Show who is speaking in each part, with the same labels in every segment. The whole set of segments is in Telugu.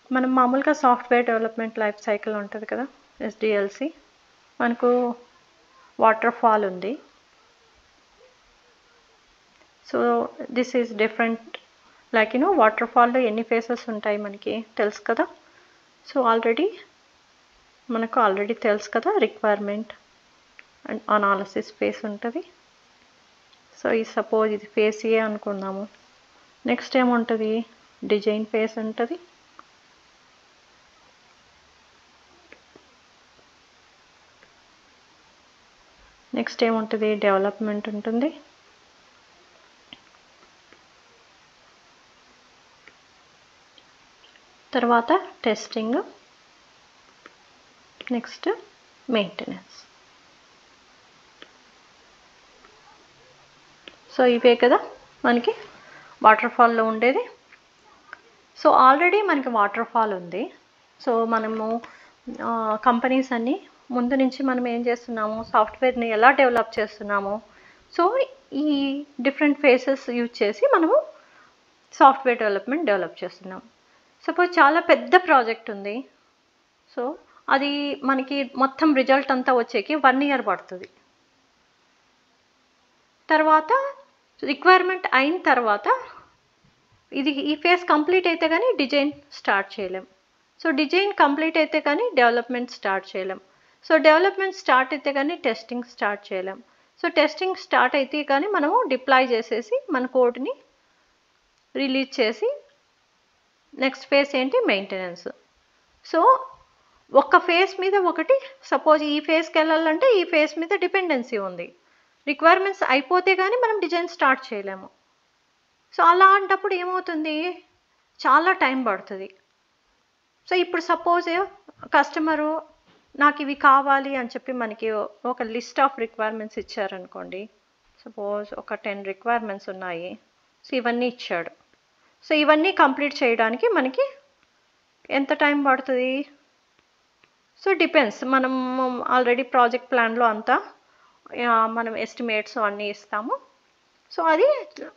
Speaker 1: మనం మామూలుగా సాఫ్ట్వేర్ డెవలప్మెంట్ లైఫ్ సైకిల్ ఉంటుంది కదా, ఎస్డిఎల్సి. మనకు వాటర్ ఫాల్ ఉంది. So this is different. Like వాటర్ ఫాల్లో ఎన్ని ఫేసెస్ ఉంటాయి మనకి తెలుసు కదా. సో మనకు ఆల్రెడీ తెలుసు కదా, రిక్వైర్మెంట్ అండ్ అనాలిసిస్ ఫేస్ ఉంటుంది. సో ఈ సపోజ్ ఇది ఫేస్ ఏ అనుకుందాము. నెక్స్ట్ ఏముంటుంది, డిజైన్ ఫేస్ ఉంటుంది. నెక్స్ట్ ఏముంటుంది, డెవలప్మెంట్ ఉంటుంది. తర్వాత టెస్టింగ్, నెక్స్ట్ మెయింటెనెన్స్. సో ఇవే కదా మనకి వాటర్ ఫాల్లో ఉండేది. సో ఆల్రెడీ మనకి వాటర్ ఫాల్ ఉంది. సో మనము కంపెనీస్ అన్నీ ముందు నుంచి మనం ఏం చేస్తున్నాము, సాఫ్ట్వేర్ని ఎలా డెవలప్ చేస్తున్నాము. సో ఈ డిఫరెంట్ ఫేసెస్ యూజ్ చేసి మనము సాఫ్ట్వేర్ డెవలప్ చేస్తున్నాం. సపోజ్ చాలా పెద్ద ప్రాజెక్ట్ ఉంది. సో అది మనకి మొత్తం రిజల్ట్ అంతా వచ్చేకి 1 year పడుతుంది. తర్వాత రిక్వైర్మెంట్ అయిన తర్వాత ఈ ఫేజ్ కంప్లీట్ అయితే కానీ డిజైన్ స్టార్ట్ చేయలేం. సో డిజైన్ కంప్లీట్ అయితే కానీ డెవలప్మెంట్ స్టార్ట్ చేయలేం. సో డెవలప్మెంట్ స్టార్ట్ అయితే కానీ టెస్టింగ్ స్టార్ట్ చేయలేం. సో టెస్టింగ్ స్టార్ట్ అయితే కానీ మనము డిప్లాయ్ చేసేసి మన కోడ్ని రిలీజ్ చేసి నెక్స్ట్ ఫేజ్ ఏంటి, మెయింటెనెన్స్. సో ఒక ఫేజ్ మీద ఒకటి, సపోజ్ ఈ ఫేజ్కి వెళ్ళాలంటే ఈ ఫేజ్ మీద డిపెండెన్సీ ఉంది. రిక్వైర్మెంట్స్ అయిపోతే కానీ మనం డిజైన్ స్టార్ట్ చేయలేము. సో అలాంటప్పుడు ఏమవుతుంది, చాలా టైం పడుతుంది. సో ఇప్పుడు సపోజ్ కస్టమరు నాకు ఇవి కావాలి అని చెప్పి మనకి ఒక లిస్ట్ ఆఫ్ రిక్వైర్మెంట్స్ ఇచ్చారనుకోండి. సపోజ్ ఒక 10 రిక్వైర్మెంట్స్ ఉన్నాయి. సో ఇవన్నీ ఇచ్చాడు. సో ఇవన్నీ కంప్లీట్ చేయడానికి మనకి ఎంత టైం పడుతుంది. So depends. మనం ఆల్రెడీ ప్రాజెక్ట్ ప్లాన్లో అంతా మనం ఎస్టిమేట్స్ అన్నీ ఇస్తాము. సో అది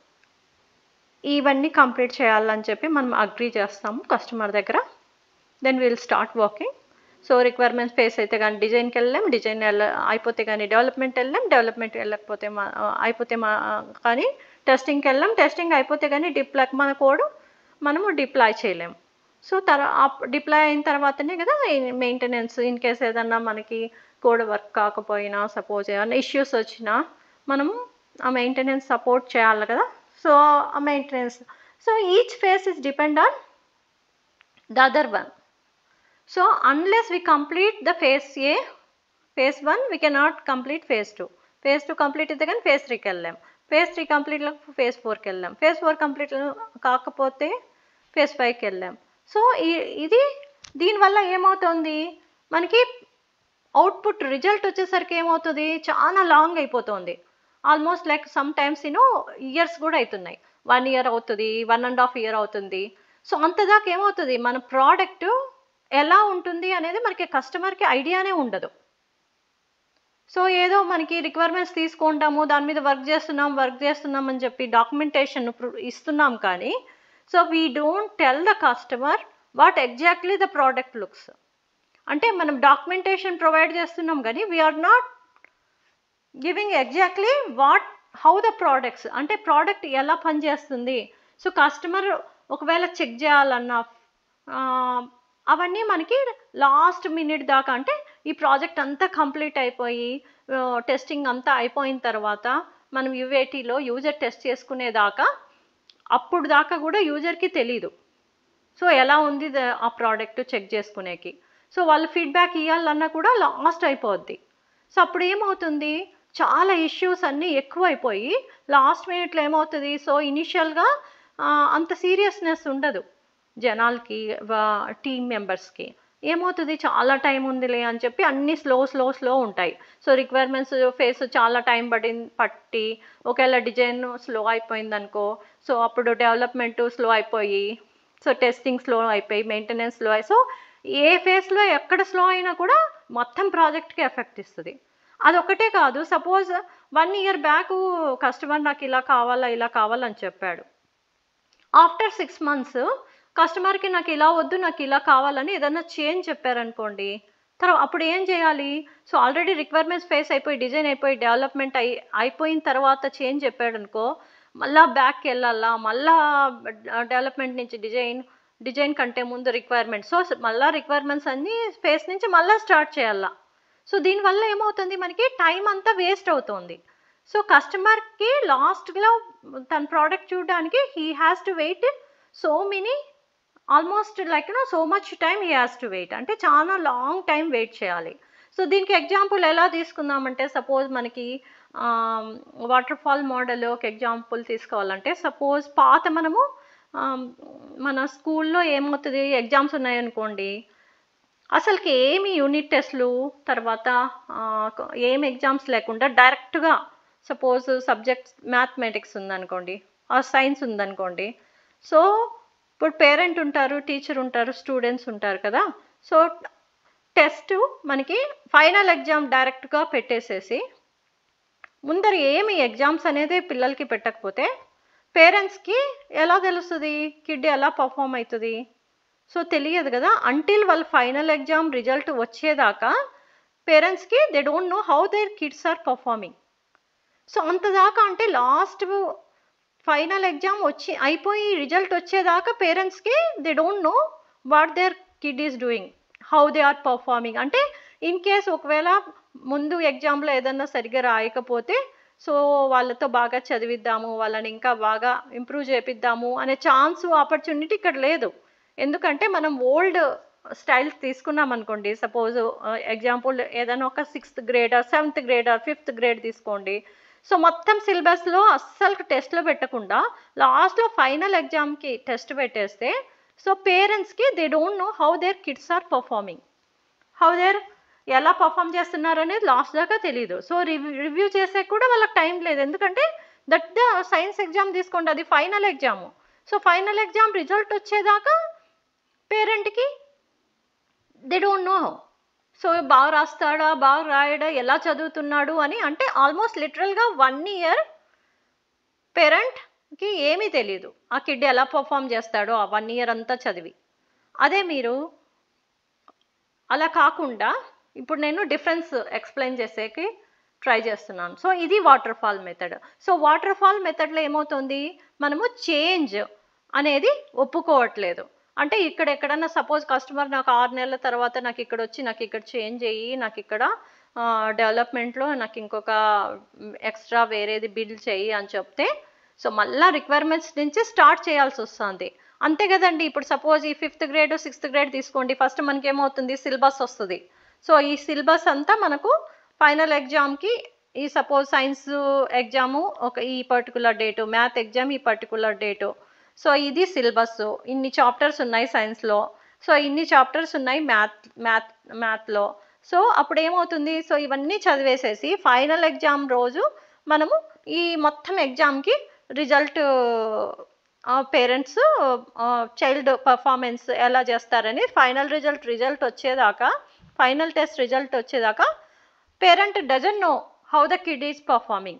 Speaker 1: ఇవన్నీ కంప్లీట్ చేయాలని చెప్పి మనం అగ్రీ చేస్తాము కస్టమర్ దగ్గర. Then will start working. So requirement phase అయితే కానీ డిజైన్కి వెళ్ళాం, డిజైన్ అయిపోతే కానీ డెవలప్మెంట్ వెళ్ళాం, డెవలప్మెంట్ వెళ్ళకపోతే కానీ టెస్టింగ్కి వెళ్ళాం, టెస్టింగ్ అయిపోతే కానీ మన కోడ్ మనము డిప్లాయ్ చేయలేం. సో డిప్లాయ్ అయిన తర్వాతనే కదా మెయింటెనెన్స్. ఇన్ కేస్ ఏదన్నా మనకి కోడ్ వర్క్ కాకపోయినా, సపోజ్ ఏమైనా ఇష్యూస్ వచ్చినా మనము ఆ మెయింటెనెన్స్ సపోర్ట్ చేయాలి కదా. సో ఆ maintenance. So each phase is depend on the other one. So unless we complete the phase A, phase 1, we cannot complete phase 2. phase 2 complete అయితే కానీ phase 3కి వెళ్ళాం. phase 3 కంప్లీట్ phase 4కి వెళ్ళాం. phase 4 కంప్లీట్ కాకపోతే phase 5కి వెళ్ళాం. సో ఇది దీనివల్ల ఏమవుతుంది, మనకి అవుట్పుట్ రిజల్ట్ వచ్చేసరికి ఏమవుతుంది, చాలా లాంగ్ అయిపోతుంది. Almost like some times years కూడా అవుతున్నాయి. 1 year అవుతుంది, 1.5 year అవుతుంది. సో అంతదాకా ఏమవుతుంది, మన ప్రోడక్ట్ ఎలా ఉంటుంది అనేది మనకి కస్టమర్కి ఐడియానే ఉండదు. సో ఏదో మనకి రిక్వైర్మెంట్స్ తీసుకుంటాము, దాని మీద వర్క్ చేస్తున్నాం అని చెప్పి డాక్యుమెంటేషన్ ఇస్తున్నాం కానీ, so we don't tell the customer what exactly the product looks. అంటే మనం డాక్యుమెంటేషన్ ప్రొవైడ్ చేస్తున్నాం కానీ we're not giving exactly how the products, అంటే ప్రోడక్ట్ ఎలా పనిచేస్తుంది. సో కస్టమర్ ఒకవేళ చెక్ చేయాలన్నా అవన్నీ మనకి లాస్ట్ మినిట్ దాకా, అంటే ఈ ప్రాజెక్ట్ అంతా కంప్లీట్ అయిపోయి టెస్టింగ్ అంతా అయిపోయిన తర్వాత మనం యూఏటీలో యూజర్ టెస్ట్ చేసుకునేదాకా, అప్పుడు దాకా కూడా యూజర్కి తెలీదు సో ఎలా ఉంది ఆ ప్రోడక్ట్ చెక్ చేసుకునేకి. సో వాళ్ళు ఫీడ్బ్యాక్ ఇవ్వాలన్నా కూడా లాస్ట్ అయిపోద్ది. సో అప్పుడు ఏమవుతుంది, చాలా ఇష్యూస్ అన్నీ ఎక్కువైపోయి లాస్ట్ మినిట్లో ఏమవుతుంది, సో ఇనిషియల్గా అంత సీరియస్నెస్ ఉండదు జనాలకి, టీమ్ మెంబర్స్కి. ఏమవుతుంది, చాలా టైం ఉందిలే అని చెప్పి అన్నీ స్లో ఉంటాయి. సో రిక్వైర్మెంట్స్ ఫేస్ చాలా టైం పట్టి ఒకవేళ డిజైన్ స్లో అయిపోయింది అనుకో, సో అప్పుడు డెవలప్మెంట్ స్లో అయిపోయి, సో టెస్టింగ్ స్లో అయిపోయి, మెయింటెనెన్స్ స్లో అయి, సో ఏ ఫేస్లో ఎక్కడ స్లో అయినా కూడా మొత్తం ప్రాజెక్ట్కి ఎఫెక్ట్ ఇస్తుంది. అదొకటే కాదు, సపోజ్ 1 year బ్యాక్ కస్టమర్ నాకు ఇలా కావాలని చెప్పాడు. ఆఫ్టర్ 6 months కస్టమర్కి నాకు ఇలా వద్దు, నాకు ఇలా కావాలని ఏదన్నా చేంజ్ చెప్పారనుకోండి, తర్వాత అప్పుడు ఏం చేయాలి? సో ఆల్రెడీ రిక్వైర్మెంట్స్ ఫేస్ అయిపోయి, డిజైన్ అయిపోయి, డెవలప్మెంట్ అయిపోయిన తర్వాత చేంజ్ చెప్పాడనుకో, మళ్ళా బ్యాక్కి వెళ్ళాలా, మళ్ళా డెవలప్మెంట్ నుంచి డిజైన్ కంటే ముందు రిక్వైర్మెంట్స్, సో మళ్ళీ రిక్వైర్మెంట్స్ అన్నీ ఫేస్ నుంచి మళ్ళీ స్టార్ట్ చేయాలా. సో దీనివల్ల ఏమవుతుంది, మనకి టైం అంతా వేస్ట్ అవుతుంది. సో కస్టమర్కి లాస్ట్లో తన ప్రోడక్ట్ చూడడానికి he has to wait so many, almost like so much time he has to wait, అంటే చాలా లాంగ్ టైం వెయిట్ చేయాలి. సో దీనికి ఎగ్జాంపుల్ ఎలా తీసుకుందామంటే, సపోజ్ మనకి వాటర్ఫాల్ మోడల్ ఒక ఎగ్జాంపుల్ తీసుకోవాలంటే, సపోజ్ పాత మనము మన స్కూల్లో ఏమవుతుంది, ఎగ్జామ్స్ ఉన్నాయనుకోండి, అసలుకి ఏమి యూనిట్ టెస్ట్లు, తర్వాత ఏం ఎగ్జామ్స్ లేకుండా డైరెక్ట్గా సపోజ్ సబ్జెక్ట్స్ మ్యాథమెటిక్స్ ఉందనుకోండి, ఆ సైన్స్ ఉందనుకోండి, సో ఇప్పుడు పేరెంట్ ఉంటారు, టీచర్ ఉంటారు, స్టూడెంట్స్ ఉంటారు కదా. సో టెస్ట్ మనకి ఫైనల్ ఎగ్జామ్ డైరెక్ట్గా పెట్టేసేసి, ముందర ఏమి ఎగ్జామ్స్ అనేది పిల్లలకి పెట్టకపోతే పేరెంట్స్కి ఎలా తెలుస్తుంది కిడ్ ఎలా పర్ఫామ్ అవుతుంది? సో తెలియదు కదా. అంటిల్ వాళ్ళ ఫైనల్ ఎగ్జామ్ రిజల్ట్ వచ్చేదాకా పేరెంట్స్కి they don't know how their kids are performing. So అంతదాకా, అంటే లాస్ట్ ఫైనల్ ఎగ్జామ్ అయిపోయి రిజల్ట్ వచ్చేదాకా పేరెంట్స్కి they don't know what their kid is doing, how they are performing. అంటే ఇన్ కేస్ ఒకవేళ ముందు ఎగ్జామ్లో ఏదన్నా సరిగ్గా రాయకపోతే, సో వాళ్ళతో బాగా చదివిద్దాము, వాళ్ళని ఇంకా బాగా ఇంప్రూవ్ చేపిద్దాము అనే ఛాన్స్, ఆపర్చునిటీ ఇక్కడ లేదు. ఎందుకంటే మనం ఓల్డ్ స్టైల్స్ తీసుకున్నాం అనుకోండి, సపోజ్ ఎగ్జాంపుల్ ఏదైనా ఒక 6th grade, 7th grade, 5th grade తీసుకోండి. సో మొత్తం సిలబస్లో అస్సలు టెస్ట్లో పెట్టకుండా లాస్ట్లో ఫైనల్ ఎగ్జామ్కి టెస్ట్ పెట్టేస్తే, సో పేరెంట్స్కి they don't know how their kids are performing, how their ఎలా పర్ఫామ్ చేస్తున్నారు అనేది లాస్ట్ దాకా తెలియదు. సో రివ్యూ చేసే కూడా వాళ్ళకి టైం లేదు, ఎందుకంటే దట్ ద సైన్స్ ఎగ్జామ్ తీసుకోండి, అది final exam. So final exam result వచ్చేదాకా పేరెంట్కి దే డోంట్ నో, సో బాగా రాస్తాడా, బాగా రాయడా, ఎలా చదువుతున్నాడు అని. అంటే ఆల్మోస్ట్ లిటరల్గా 1 year పేరెంట్కి ఏమీ తెలియదు ఆ కిడ్ ఎలా పర్ఫామ్ చేస్తాడో ఆ 1 year అంతా చదివి. అదే మీరు అలా కాకుండా, ఇప్పుడు నేను డిఫరెన్స్ ఎక్స్ప్లెయిన్ చేసేకి ట్రై చేస్తున్నాను. సో ఇది వాటర్ఫాల్ మెథడ్. సో వాటర్ఫాల్ మెథడ్లో ఏమవుతుంది, మనము చేంజ్ అనేది ఒప్పుకోవట్లేదు. అంటే ఇక్కడ ఎక్కడన్నా సపోజ్ కస్టమర్ నాకు 6 నెలల తర్వాత నాకు ఇక్కడ వచ్చి నాకు ఇక్కడ చేంజ్ అయ్యి, నాకు ఇక్కడ డెవలప్మెంట్లో నాకు ఇంకొక ఎక్స్ట్రా వేరేది బిల్డ్ చెయ్యి అని చెప్తే, సో మళ్ళీ రిక్వైర్మెంట్స్ నుంచి స్టార్ట్ చేయాల్సి వస్తుంది. అంతే కదండి. ఇప్పుడు సపోజ్ ఈ 5th గ్రేడ్ 6th గ్రేడ్ తీసుకోండి, ఫస్ట్ మనకి ఏమవుతుంది, సిలబస్ వస్తుంది. సో ఈ సిలబస్ అంతా మనకు ఫైనల్ ఎగ్జామ్కి, ఈ సపోజ్ సైన్స్ ఎగ్జాము ఒక ఈ పర్టికులర్ డేటు, మ్యాథ్ ఎగ్జామ్ ఈ పర్టికులర్ డేటు. సో ఇది సిలబస్, ఇన్ని చాప్టర్స్ ఉన్నాయి సైన్స్లో, సో ఇన్ని చాప్టర్స్ ఉన్నాయి మ్యాథ్లో. సో అప్పుడు ఏమవుతుంది, సో ఇవన్నీ చదివేసేసి ఫైనల్ ఎగ్జామ్ రోజు మనము ఈ మొత్తం ఎగ్జామ్కి రిజల్ట్, పేరెంట్స్ చైల్డ్ పర్ఫార్మెన్స్ ఎలా చేస్తారని ఫైనల్ రిజల్ట్ వచ్చేదాకా, ఫైనల్ టెస్ట్ రిజల్ట్ వచ్చేదాకా parent doesn't know how the kid is performing.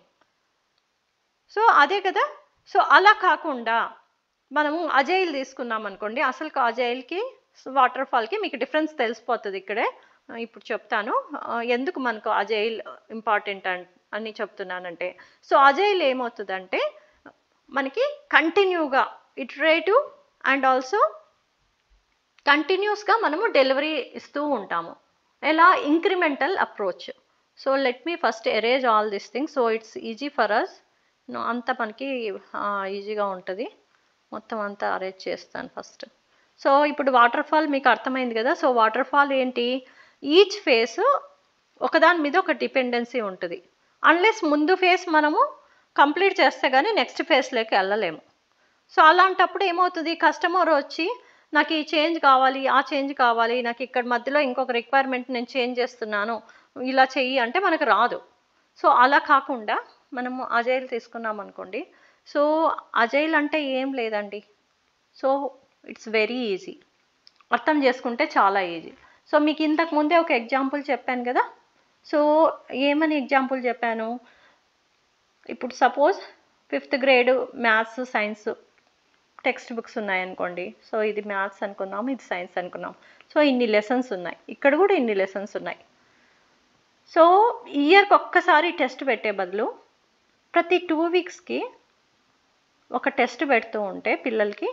Speaker 1: So అదే కదా. సో అలా కాకుండా మనము అజైల్ తీసుకున్నాం అనుకోండి, అసలు అజైల్కి వాటర్ఫాల్కి మీకు డిఫరెన్స్ తెలిసిపోతుంది. ఇక్కడే ఇప్పుడు చెప్తాను ఎందుకు మనకు అజైల్ ఇంపార్టెంట్ అని చెప్తున్నానంటే. సో అజైల్ ఏమవుతుందంటే, మనకి కంటిన్యూగా ఇటరేటివ్ అండ్ ఆల్సో కంటిన్యూస్గా మనము డెలివరీ ఇస్తూ ఉంటాము. ఎలా, incremental approach. So let me first erase all this things, so it's easy for us. అంతా మనకి ఈజీగా ఉంటుంది. మొత్తం అంతా అరేంజ్ చేస్తాను ఫస్ట్. సో ఇప్పుడు వాటర్ఫాల్ మీకు అర్థమైంది కదా. సో వాటర్ఫాల్ ఏంటి, ఈచ్ ఫేస్ ఒకదాని మీద ఒక డిపెండెన్సీ ఉంటుంది. అన్లెస్ ముందు ఫేస్ మనము కంప్లీట్ చేస్తే కానీ నెక్స్ట్ ఫేస్లోకి వెళ్ళలేము. సో అలాంటప్పుడు ఏమవుతుంది, కస్టమర్ వచ్చి నాకు ఈ చేంజ్ కావాలి, ఆ చేంజ్ కావాలి, నాకు ఇక్కడ మధ్యలో ఇంకొక రిక్వైర్మెంట్ నేను చేంజ్ చేస్తున్నాను, ఇలా చెయ్యి అంటే మనకు రాదు. సో అలా కాకుండా మనము అజైల్ తీసుకున్నాం అనుకోండి. సో అజైల్ అంటే ఏం లేదండి. సో ఇట్స్ వెరీ ఈజీ, అర్థం చేసుకుంటే చాలా ఈజీ. సో మీకు ఇంతకు ముందే ఒక ఎగ్జాంపుల్ చెప్పాను కదా. సో ఏమని ఎగ్జాంపుల్ చెప్పాను, ఇప్పుడు suppose 5th grade maths science text books ఉన్నాయనుకోండి, సో ఇది మ్యాథ్స్ అనుకుందాం, ఇది సైన్స్ అనుకుందాం, సో ఇన్ని లెసన్స్ ఉన్నాయి, ఇక్కడ కూడా ఇన్ని లెసన్స్ ఉన్నాయి. సో ఇయర్కి ఒక్కసారి టెస్ట్ పెట్టే బదులు ప్రతి 2 వీక్స్కి ఒక టెస్ట్ పెడుతూ ఉంటే పిల్లలకి,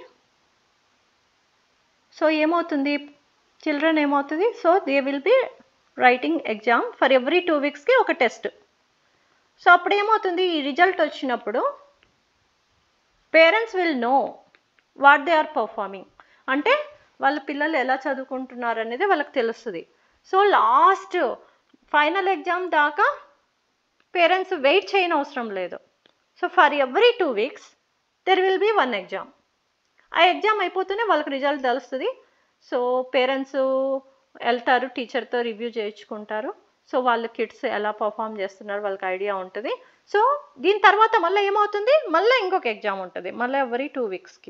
Speaker 1: సో ఏమవుతుంది, చిల్డ్రన్ ఏమవుతుంది, so they will be writing exam for every 2 వీక్స్కి ఒక టెస్ట్. సో అప్పుడు ఏమవుతుంది, ఈ రిజల్ట్ వచ్చినప్పుడు parents will know what they are performing, అంటే వాళ్ళ పిల్లలు ఎలా చదువుకుంటున్నారు అనేది వాళ్ళకి తెలుస్తుంది. సో లాస్ట్ ఫైనల్ ఎగ్జామ్ దాకా పేరెంట్స్ వెయిట్ చేయని అవసరం లేదు. So for every 2 weeks there will be 1 exam. ఆ ఎగ్జామ్ అయిపోతూనే వాళ్ళకి రిజల్ట్ తెలుస్తుంది. సో పేరెంట్స్ వెళ్తారు, టీచర్తో రివ్యూ చేయించుకుంటారు. సో వాళ్ళ కిడ్స్ ఎలా పర్ఫామ్ చేస్తున్నారు వాళ్ళకి ఐడియా ఉంటుంది. సో దీని తర్వాత మళ్ళీ ఏమవుతుంది, మళ్ళీ ఇంకొక ఎగ్జామ్ ఉంటుంది, మళ్ళీ ఎవ్రీ 2 వీక్స్కి.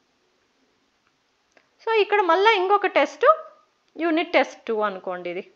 Speaker 1: సో ఇక్కడ మళ్ళీ ఇంకొక టెస్ట్, యూనిట్ టెస్ట్ 2 అనుకోండి ఇది.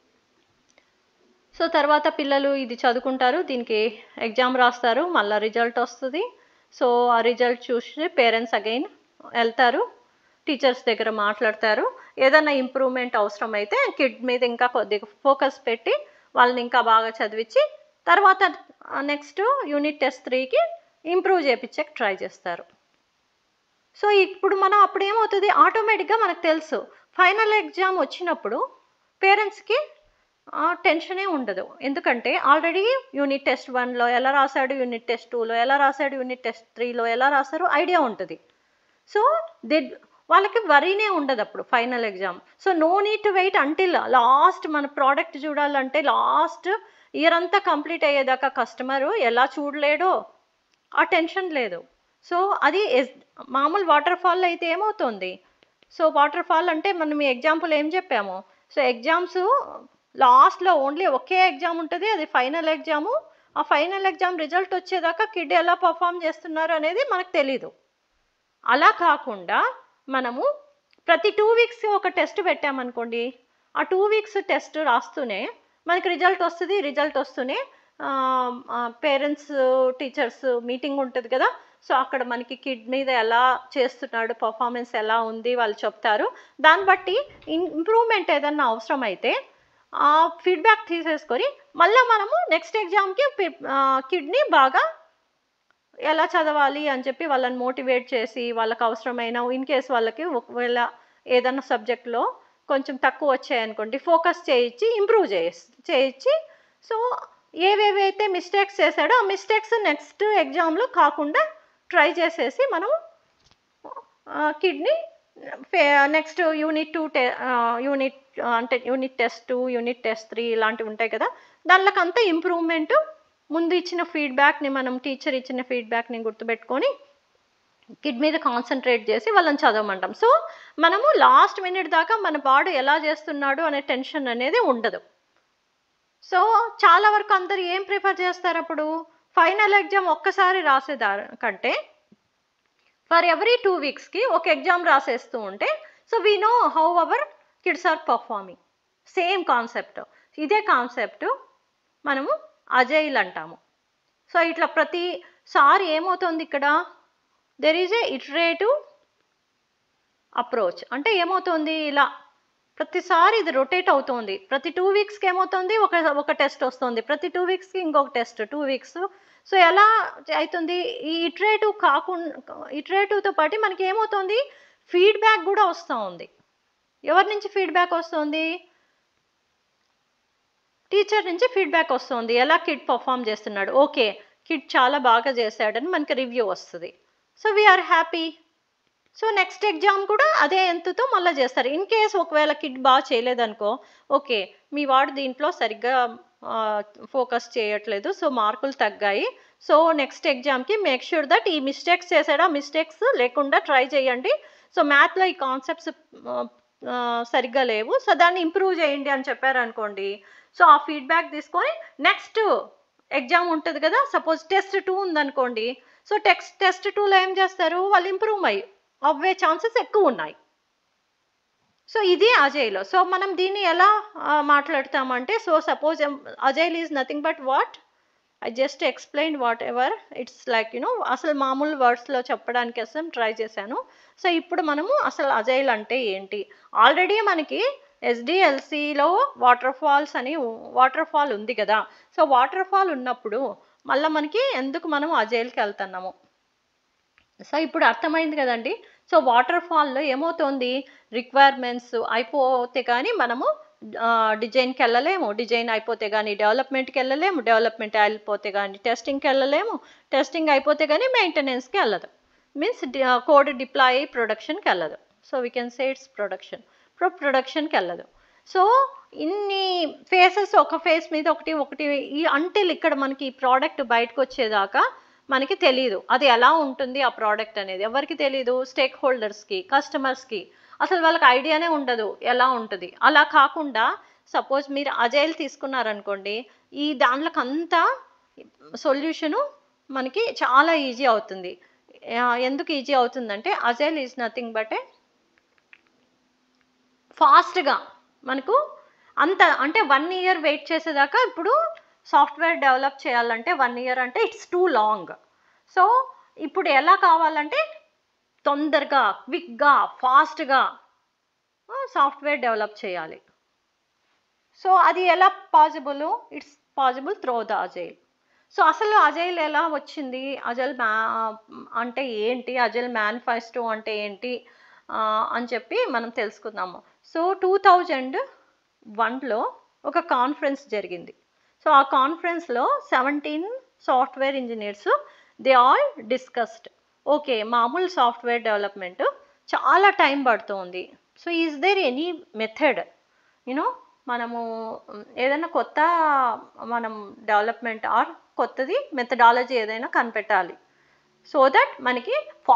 Speaker 1: సో తర్వాత పిల్లలు ఇది చదువుకుంటారు, దీనికి ఎగ్జామ్ రాస్తారు, మళ్ళీ రిజల్ట్ వస్తుంది. సో ఆ రిజల్ట్ చూసి పేరెంట్స్ అగైన్ వెళ్తారు, టీచర్స్ దగ్గర మాట్లాడతారు. ఏదైనా ఇంప్రూవ్మెంట్ అవసరం అయితే కిడ్ మీద ఇంకా కొద్దిగా ఫోకస్ పెట్టి వాళ్ళని ఇంకా బాగా చదివించి తర్వాత నెక్స్ట్ యూనిట్ టెస్ట్ 3కి ఇంప్రూవ్ చేయించక ట్రై చేస్తారు. సో ఇప్పుడు మనం అప్పుడు ఏమవుతుంది, ఆటోమేటిక్గా మనకు తెలుసు ఫైనల్ ఎగ్జామ్ వచ్చినప్పుడు పేరెంట్స్కి టెన్షనే ఉండదు. ఎందుకంటే ఆల్రెడీ యూనిట్ టెస్ట్ 1లో ఎలా రాశాడు, యూనిట్ టెస్ట్ 2లో ఎలా రాశాడు, యూనిట్ టెస్ట్ 3లో ఎలా రాశారు ఐడియా ఉంటుంది. సో వాళ్ళకి వరీనే ఉండదు అప్పుడు final exam. So no need to wait until last మన ప్రోడక్ట్ చూడాలంటే లాస్ట్ ఇయర్ అంతా కంప్లీట్ అయ్యేదాకా కస్టమరు ఎలా చూడలేడో ఆ టెన్షన్ లేదు. సో అది మామూలు వాటర్ ఫాల్ అయితే ఏమవుతుంది, సో వాటర్ ఫాల్ అంటే మనం ఈ ఎగ్జాంపుల్ ఏం చెప్పాము, సో ఎగ్జామ్స్ లాస్ట్లో ఓన్లీ ఒకే ఎగ్జామ్ ఉంటుంది, అది ఫైనల్ ఎగ్జాము. ఆ ఫైనల్ ఎగ్జామ్ రిజల్ట్ వచ్చేదాకా కిడ్ ఎలా పర్ఫామ్ చేస్తున్నారు అనేది మనకు తెలీదు. అలా కాకుండా మనము ప్రతి 2 వీక్స్ ఒక టెస్ట్ పెట్టామనుకోండి, ఆ 2 వీక్స్ టెస్ట్ రాస్తూనే మనకి రిజల్ట్ వస్తుంది. రిజల్ట్ వస్తూనే పేరెంట్స్ టీచర్స్ మీటింగ్ ఉంటుంది కదా, సో అక్కడ మనకి కిడ్ మీద ఎలా చేస్తున్నాడు, పర్ఫార్మెన్స్ ఎలా ఉంది వాళ్ళు చెప్తారు. దాన్ని బట్టి ఇంప్రూవ్మెంట్ ఏదన్నా అవసరం అయితే ఆ ఫీడ్బ్యాక్ తీసేసుకొని మళ్ళీ మనము నెక్స్ట్ ఎగ్జామ్కి కిడ్ని బాగా ఎలా చదవాలి అని చెప్పి వాళ్ళని మోటివేట్ చేసి వాళ్ళకి అవసరమైన ఇన్ కేస్ వాళ్ళకి ఒకవేళ ఏదైనా సబ్జెక్ట్లో కొంచెం తక్కువ వచ్చాయనుకోండి ఫోకస్ చేయించి ఇంప్రూవ్ చేయించి సో ఏవేవైతే మిస్టేక్స్ చేశాడో ఆ మిస్టేక్స్ నెక్స్ట్ ఎగ్జామ్లో కాకుండా ట్రై చేసేసి మనం కిడ్ని నెక్స్ట్ యూనిట్ 2 యూనిట్ అంటే యూనిట్ టెస్ట్ 2, యూనిట్ టెస్ట్ 3 ఇలాంటివి ఉంటాయి కదా, దానిలోకంతా ఇంప్రూవ్మెంటు ముందు ఇచ్చిన ఫీడ్బ్యాక్ని మనం టీచర్ ఇచ్చిన ఫీడ్బ్యాక్ని గుర్తుపెట్టుకొని కిడ్ మీద కాన్సన్ట్రేట్ చేసి వాళ్ళని చదవమంటాం. సో మనము లాస్ట్ మినిట్ దాకా మన వాడు ఎలా చేస్తున్నాడు అనే టెన్షన్ అనేది ఉండదు. సో చాలా వరకు అందరు ఏం ప్రిఫర్ చేస్తారు, అప్పుడు ఫైనల్ ఎగ్జామ్ ఒక్కసారి రాసేదానికంటే ఫర్ ఎవ్రీ 2 వీక్స్కి ఒక ఎగ్జామ్ రాసేస్తూ ఉంటే so we know how our kids are performing. Same concept, ఇదే కాన్సెప్ట్ మనము అజైల్ అంటాము. సో ఇట్లా ప్రతిసారి ఏమవుతుంది ఇక్కడ there is a iterative approach. అంటే ఏమవుతుంది, ఇలా ప్రతిసారి ఇది రొటేట్ అవుతుంది. ప్రతి 2 వీక్స్కి ఏమవుతుంది, ఒక టెస్ట్ వస్తుంది, ప్రతి 2 వీక్స్కి ఇంకొక టెస్ట్ 2 వీక్స్. సో ఎలా అవుతుంది, ఈ ఇటరేటివ్తో పాటు మనకి ఏమవుతుంది ఫీడ్బ్యాక్ కూడా వస్తూ ఉంది. ఎవరి నుంచి ఫీడ్బ్యాక్ వస్తుంది, టీచర్ నుంచి ఫీడ్బ్యాక్ వస్తుంది, ఎలా కిడ్ పర్ఫామ్ చేస్తున్నాడు, ఓకే కిడ్ చాలా బాగా చేశాడని మనకి రివ్యూ వస్తుంది. So we're happy. So next exam కూడా అదే ఎంతతో మళ్ళీ చేస్తారు. ఇన్ కేస్ ఒకవేళ కిడ్ బాగా చేయలేదనుకో, ఓకే మీ వాడు దీంట్లో సరిగ్గా ఫోకస్ చేయట్లేదు, సో మార్కులు తగ్గాయి, సో నెక్స్ట్ ఎగ్జామ్కి మేక్ ష్యూర్ దట్ ఈ మిస్టేక్స్ చేశాడు, ఆ మిస్టేక్స్ లేకుండా ట్రై చేయండి, సో మ్యాథ్లో ఈ కాన్సెప్ట్స్ సరిగ్గా లేవు, సో దాన్ని ఇంప్రూవ్ చేయండి అని చెప్పారనుకోండి. సో ఆ ఫీడ్బ్యాక్ తీసుకొని నెక్స్ట్ ఎగ్జామ్ ఉంటుంది కదా, సపోజ్ టెస్ట్ 2 ఉందనుకోండి, సో టెస్ట్ 2లో ఏం చేస్తారు, వాళ్ళు ఇంప్రూవ్ అవ్వే ఛాన్సెస్ ఎక్కువ ఉన్నాయి. సో ఇది అజైలో. సో మనం దీన్ని ఎలా మాట్లాడతామంటే, so suppose agile is nothing but what I just explain whatever it's like అసలు మామూలు వర్డ్స్లో చెప్పడానికి అసలు ట్రై చేశాను. సో ఇప్పుడు మనము అసలు అజైల్ అంటే ఏంటి, ఆల్రెడీ మనకి ఎస్డిఎల్సిలో వాటర్ ఫాల్ ఉంది కదా. సో వాటర్ ఫాల్ ఉన్నప్పుడు మళ్ళీ మనకి ఎందుకు మనం అజైల్కి వెళ్తున్నాము. సో ఇప్పుడు అర్థమైంది కదండి. సో వాటర్ ఫాల్లో ఏమవుతుంది, రిక్వైర్మెంట్స్ అయిపోతే కానీ మనము డిజైన్కి వెళ్ళలేము, డిజైన్ అయిపోతే కానీ డెవలప్మెంట్కి వెళ్ళలేము, డెవలప్మెంట్ అయిపోతే కానీ టెస్టింగ్కి వెళ్ళలేము, టెస్టింగ్ అయిపోతే కానీ మెయింటెనెన్స్కి వెళ్ళదు, మీన్స్ కోడ్ డిప్లాయ్ అయ్యి ప్రొడక్షన్కి వెళ్ళదు. So we can say it's ప్రొడక్షన్కి వెళ్ళదు. సో ఇన్ని ఫేసెస్ ఒక ఫేస్ మీద ఒకటి ఈ అంటిల్ ఇక్కడ మనకి ఈ ప్రోడక్ట్ బయటకు వచ్చేదాకా మనకి తెలియదు అది ఎలా ఉంటుంది ఆ ప్రోడక్ట్ అనేది. ఎవరికి తెలియదు, స్టేక్ హోల్డర్స్కి, కస్టమర్స్కి అసలు వాళ్ళకి ఐడియానే ఉండదు ఎలా ఉంటుంది. అలా కాకుండా సపోజ్ మీరు అజైల్ తీసుకున్నారనుకోండి, ఈ దాంట్లోకి అంతా సొల్యూషను మనకి చాలా ఈజీ అవుతుంది. ఎందుకు ఈజీ అవుతుందంటే అజైల్ ఈజ్ నథింగ్ బట్ ఫాస్ట్గా మనకు అంత అంటే 1 year వెయిట్ చేసేదాకా ఇప్పుడు సాఫ్ట్వేర్ డెవలప్ చేయాలంటే 1 year అంటే ఇట్స్ టూ లాంగ్. సో ఇప్పుడు ఎలా కావాలంటే తొందరగా, క్విక్గా, ఫాస్ట్గా సాఫ్ట్వేర్ డెవలప్ చేయాలి. సో అది ఎలా possible, it's possible through the agile. So అసలు అజైల్ ఎలా వచ్చింది, అజైల్ అంటే ఏంటి, అజైల్ మేనిఫెస్టో అంటే ఏంటి అని చెప్పి మనం తెలుసుకుందాము. సో 2001లో ఒక కాన్ఫరెన్స్ జరిగింది. సో ఆ కాన్ఫరెన్స్లో 17 software engineers they all discussed, okay మామూలు సాఫ్ట్వేర్ డెవలప్మెంట్ చాలా టైం పడుతుంది. So is there any method, మనము ఏదైనా కొత్త మనం డెవలప్మెంట్ ఆర్ కొత్తది మెథడాలజీ ఏదైనా కనిపెట్టాలి. సో దట్ మనకి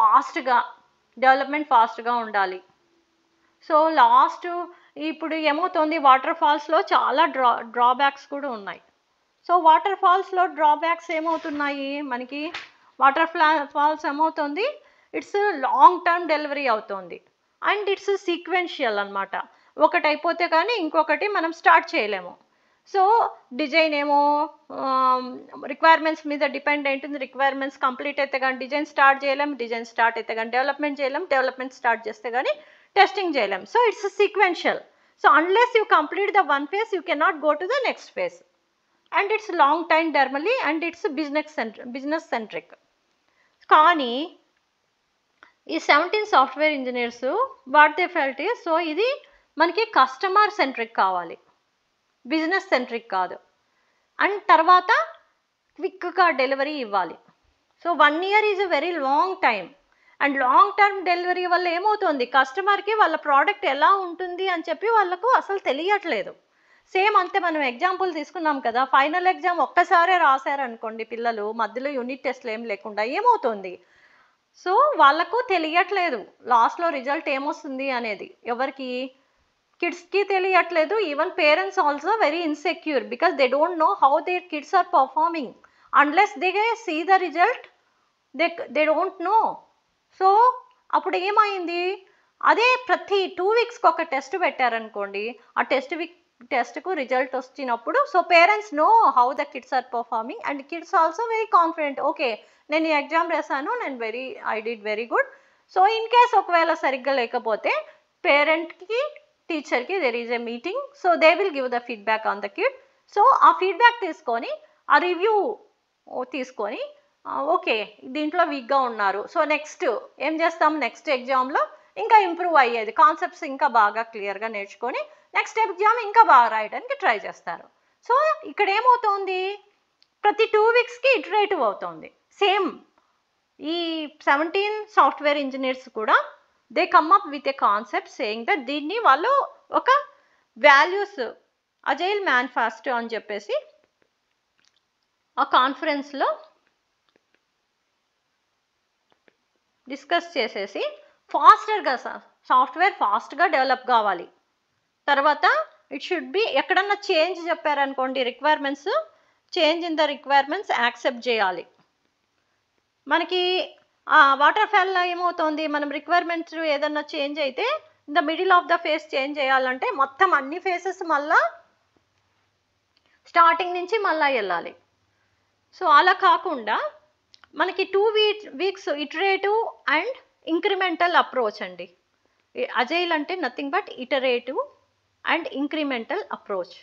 Speaker 1: డెవలప్మెంట్ ఫాస్ట్గా ఉండాలి. సో లాస్ట్ ఇప్పుడు ఏమవుతుంది, వాటర్ ఫాల్స్లో చాలా డ్రాబ్యాక్స్ కూడా ఉన్నాయి. సో వాటర్ ఫాల్స్లో డ్రాబ్యాక్స్ ఏమవుతున్నాయి మనకి, వాటర్ ఫాల్స్ ఏమవుతుంది, ఇట్స్ లాంగ్ టర్మ్ డెలివరీ అవుతుంది అండ్ ఇట్స్ సీక్వెన్షియల్ అనమాట. ఒకటి అయిపోతే కానీ ఇంకొకటి మనం స్టార్ట్ చేయలేము. సో డిజైన్ ఏమో రిక్వైర్మెంట్స్ మీద డిపెండ్ ఉంటుంది, రిక్వైర్మెంట్స్ కంప్లీట్ అయితే కానీ డిజైన్ స్టార్ట్ చేయలేం, డిజైన్ స్టార్ట్ అయితే కానీ డెవలప్మెంట్ చేయలేం, డెవలప్మెంట్ స్టార్ట్ చేస్తే కానీ టెస్టింగ్ చేయలేం. So it's sequential. So unless you complete the one phase you cannot go to the next phase and it's long time normally and it's business centric. కానీ ఈ 17 software engineers what they felt is, so ఇది మనకి కస్టమర్ సెంట్రిక్ కావాలి, బిజినెస్ సెంట్రిక్ కాదు. అండ్ తర్వాత క్విక్గా డెలివరీ ఇవ్వాలి. So 1 year is a very long time and long term delivery వల్ల ఏమవుతుంది, కస్టమర్కి వాళ్ళ ప్రోడక్ట్ ఎలా ఉంటుంది అని చెప్పి వాళ్ళకు అసలు తెలియట్లేదు. సేమ్ అంతే, మనం ఎగ్జాంపుల్ తీసుకున్నాం కదా, ఫైనల్ ఎగ్జామ్ ఒక్కసారే రాశారనుకోండి పిల్లలు, మధ్యలో యూనిట్ టెస్ట్లు ఏం లేకుండా ఏమవుతుంది, సో వాళ్ళకు తెలియట్లేదు లాస్ట్లో రిజల్ట్ ఏమొస్తుంది అనేది. ఎవరికి, కిడ్స్కి తెలియట్లేదు. Even parents also very insecure because they don't know how their kids are performing unless they see the result, they don't know. So అప్పుడు ఏమైంది, అదే ప్రతి 2 weeksకి ఒక టెస్ట్ పెట్టారనుకోండి, ఆ టెస్ట్కు రిజల్ట్ వచ్చినప్పుడు so parents know how the kids are performing and kids also very confident, okay నేను ఈ ఎగ్జామ్ రాశాను, నేను I did very good. So in case ఒకవేళ సరిగ్గా లేకపోతే పేరెంట్కి టీచర్కి there is a meeting, so they will give the feedback on the kid. So ఆ ఫీడ్బ్యాక్ తీసుకొని ఆ రివ్యూ తీసుకొని ఓకే దీంట్లో వీక్గా ఉన్నారు, సో నెక్స్ట్ ఏం చేస్తాం, నెక్స్ట్ ఎగ్జామ్లో ఇంకా ఇంప్రూవ్ అయ్యేది, కాన్సెప్ట్స్ ఇంకా బాగా క్లియర్గా నేర్చుకొని నెక్స్ట్ ఎగ్జామ్ ఇంకా బాగా రాయడానికి ట్రై చేస్తారు. సో ఇక్కడ ఏమవుతుంది, ప్రతి 2 weeksకి ఇటరేటివ్ అవుతుంది. సేమ్ ఈ 17 సాఫ్ట్వేర్ ఇంజనీర్స్ కూడా they come up with a concept saying that దీన్ని వాళ్ళు ఒక వాల్యూస్ అజైల్ మేనిఫెస్టో అని చెప్పేసి ఆ కాన్ఫరెన్స్లో డిస్కస్ చేసేసి ఫాస్టర్గా సాఫ్ట్వేర్ ఫాస్ట్గా డెవలప్ కావాలి. తర్వాత ఇట్ షుడ్ బి, ఎక్కడన్నా చేంజ్ చెప్పారనుకోండి, requirements change in the requirements accept చేయాలి. మనకి వాటర్ ఫాల్లో ఏమవుతుంది, మనం రిక్వైర్మెంట్స్ ఏదన్నా చేంజ్ అయితే the middle of the phase change చేయాలంటే మొత్తం అన్ని ఫేసెస్ మళ్ళా స్టార్టింగ్ నుంచి మళ్ళీ వెళ్ళాలి. సో అలా కాకుండా మనకి 2 weeks iterative and incremental approach అండి. అజైల్ అంటే nothing but iterative and incremental approach.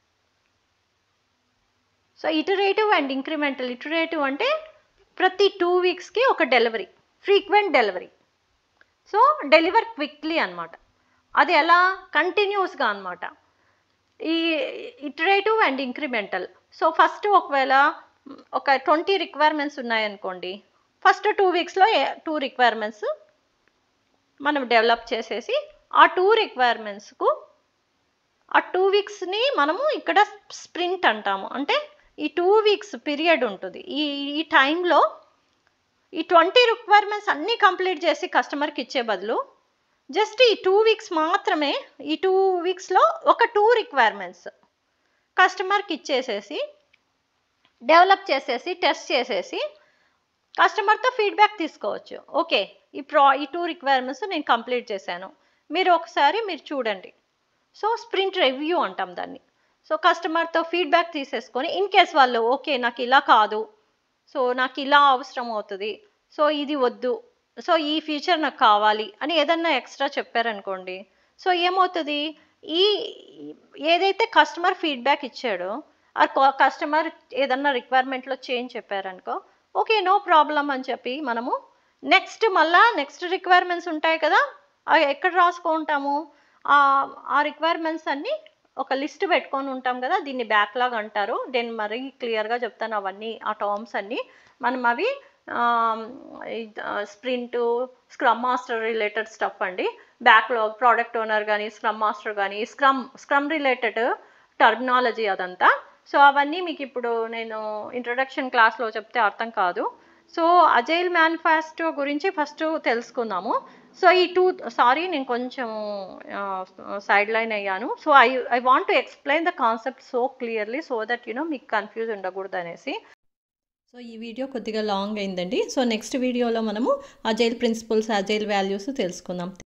Speaker 1: So iterative and incremental, iterative అంటే ప్రతి 2 వీక్స్కి ఒక delivery, frequent delivery. So deliver quickly అనమాట. అది ఎలా? కంటిన్యూస్గా అనమాట. ఈ iterative and incremental. So first ఒకవేళ ఒక 20 రిక్వైర్మెంట్స్ ఉన్నాయనుకోండి, ఫస్ట్ 2 వీక్స్లో 2 రిక్వైర్మెంట్స్ మనం డెవలప్ చేసేసి ఆ 2 రిక్వైర్మెంట్స్కు ఆ 2 వీక్స్ని మనము ఇక్కడ స్ప్రింట్ అంటాము. అంటే ఈ 2 వీక్స్ పీరియడ్ ఉంటుంది. ఈ టైంలో ఈ 20 రిక్వైర్మెంట్స్ అన్నీ కంప్లీట్ చేసి కస్టమర్కి ఇచ్చే బదులు జస్ట్ ఈ 2 వీక్స్ మాత్రమే, ఈ 2 వీక్స్లో ఒక 2 రిక్వైర్మెంట్స్ కస్టమర్కి ఇచ్చేసేసి డెవలప్ చేసేసి టెస్ట్ చేసేసి కస్టమర్తో ఫీడ్బ్యాక్ తీసుకోవచ్చు. ఓకే, ఈ 2 రిక్వైర్మెంట్స్ నేను కంప్లీట్ చేశాను, మీరు ఒకసారి చూడండి. సో స్ప్రింట్ రివ్యూ అంటాం దాన్ని. సో కస్టమర్తో ఫీడ్బ్యాక్ తీసేసుకొని ఇన్ కేస్ వాళ్ళు ఓకే నాకు ఇలా కాదు, సో నాకు ఇలా అవసరం అవుతుంది, సో ఇది వద్దు, సో ఈ ఫీచర్ నాకు కావాలి అని ఏదన్నా ఎక్స్ట్రా చెప్పారనుకోండి, సో ఏమవుతుంది, ఈ ఏదైతే కస్టమర్ ఫీడ్బ్యాక్ ఇచ్చాడో ఆ కస్టమర్ ఏదన్నా రిక్వైర్మెంట్లో చేంజ్ చెప్పారనుకో, ఓకే నో ప్రాబ్లం అని చెప్పి మనము నెక్స్ట్ రిక్వైర్మెంట్స్ ఉంటాయి కదా, అవి ఎక్కడ రాసుకుంటాము, ఆ రిక్వైర్మెంట్స్ అన్నీ ఒక లిస్ట్ పెట్టుకొని ఉంటాం కదా, దీన్ని బ్యాక్లాగ్ అంటారు. నేను మరీ క్లియర్గా చెప్తాను అవన్నీ, ఆ టర్మ్స్ అన్నీ మనం అవి sprint, scrum master related stuff అండి. బ్యాక్లాగ్, ప్రోడక్ట్ ఓనర్ కానీ స్క్రమ్ మాస్టర్ కానీ స్క్రమ్ రిలేటెడ్ టర్మినాలజీ అదంతా. సో అవన్నీ మీకు ఇప్పుడు నేను ఇంట్రొడక్షన్ క్లాస్లో చెప్తే అర్థం కాదు. సో అజైల్ మేనిఫెస్టో గురించి ఫస్ట్ తెలుసుకుందాము. సో నేను కొంచెం సైడ్ లైన్ అయ్యాను. So I want to explain the concept so clearly so that మీకు కన్ఫ్యూజ్ ఉండకూడదు అనేసి. సో ఈ వీడియో కొద్దిగా లాంగ్ అయిందండి. సో నెక్స్ట్ వీడియోలో మనము అజైల్ ప్రిన్సిపల్స్, అజైల్ వాల్యూస్ తెలుసుకుందాం.